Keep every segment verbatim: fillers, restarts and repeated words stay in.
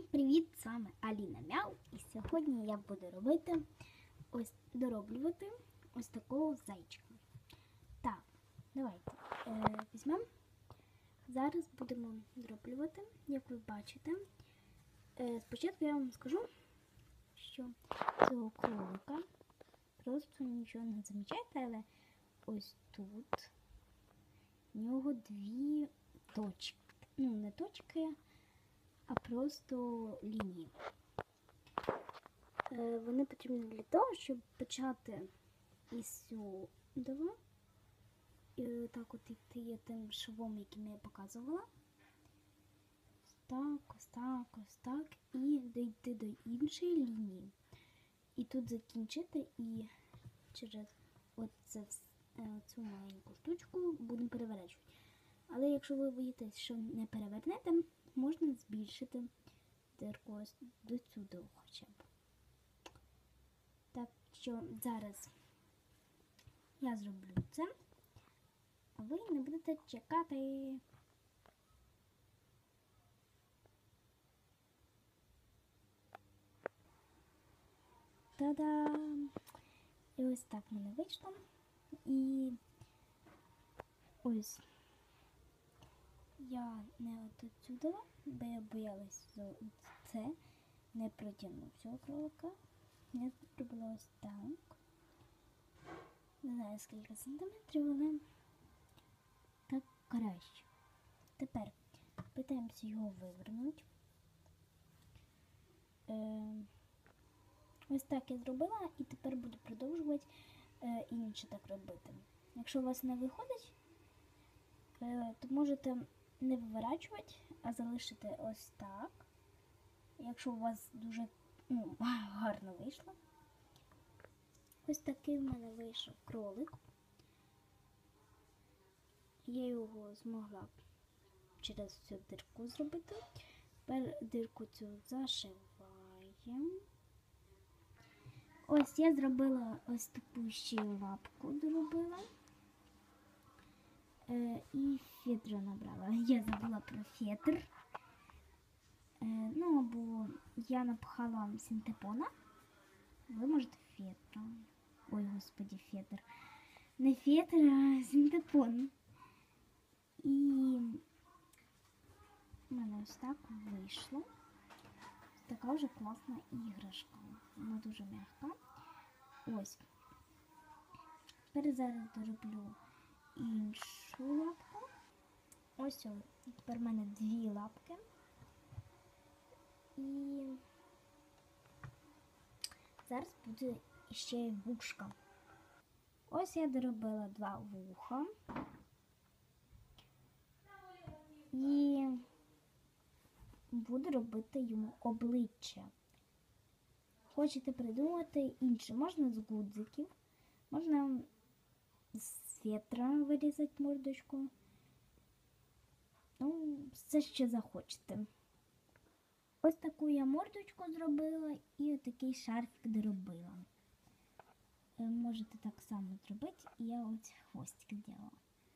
Привіт, з вами Аліна Мяу, і сьогодні я буду робити ось дороблювати ось такого зайчика. Так, давайте е, візьмемо. Зараз будемо дороблювати, як ви бачите. Е, спочатку я вам скажу, що цього кролика просто нічого не замічаєте, але ось тут в нього дві точки. Ну, не точки, а просто лінії. Е, вони потрібні для того, щоб почати із сюди і так от йти тим швом, яким я показувала. Ось так, ось так, ось так. І дійти до іншої лінії. І тут закінчити, і через оце, цю маленьку штучку будемо переворачувати. Але якщо ви боїтесь, що не перевернете, можна збільшити дирку ось до сюди хоча б. Так що зараз я зроблю це, а ви не будете чекати. Та-дам! І ось так в мене вийшло. І ось я не отсюди, бо я боялась це, не протягнув цього кролика. Я зробила ось так. Не знаю скільки сантиметрів, але так краще. Тепер питаємося його вивернути. Е, ось так я зробила, і тепер буду продовжувати е, інше так робити. Якщо у вас не виходить, е, то можете не виворачувати, а залишити ось так. Якщо у вас дуже ну, гарно вийшло. Ось такий в мене вийшов кролик. Я його змогла через цю дирку зробити. Тепер дирку цю зашиваємо. Ось я зробила ось таку ще лапку доробила. Е, і фетр набрала. Я забула про фетр. Е, ну, або я напхала синтепона. Ви можете фетр. Ой, господи, фетр. Не фетр, а синтепон. І в мене ось так вийшло. Ось така вже класна іграшка. Вона дуже м'яка. Ось. Тепер зараз дороблю іншу лапку. Ось о. Тепер в мене дві лапки. І зараз буде ще й вушка. Ось я доробила два вуха. І буду робити йому обличчя. Хочете придумати інше? Можна з гудзиків, можна з фетра вирізати мордочку. Ну, все, що захочете. Ось таку я мордочку зробила і отакий шарфик доробила. Можете так само зробити, і я ось хвостик зробила.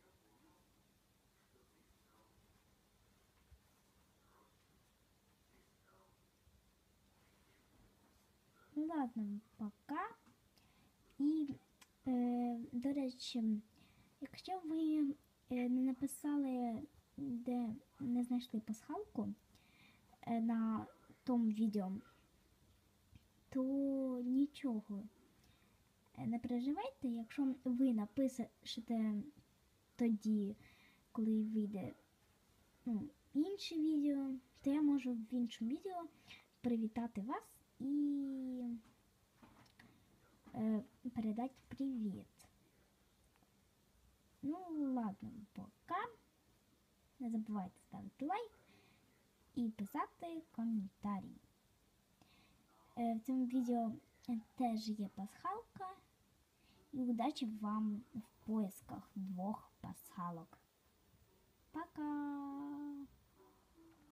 Ну ладно, пока. І, е, до речі, якщо ви е, не написали, де не знайшли пасхалку е, на тому відео, то нічого. Не переживайте, якщо ви напишете тоді, коли вийде ну, інше відео, то я можу в іншому відео привітати вас і е, передати привіт. Ну, ладно, пока. Не забувайте ставити лайк і писати коментарі. Е, в цьому відео теж є пасхалка. І удачі вам в поисках двох пасхалок. Пока!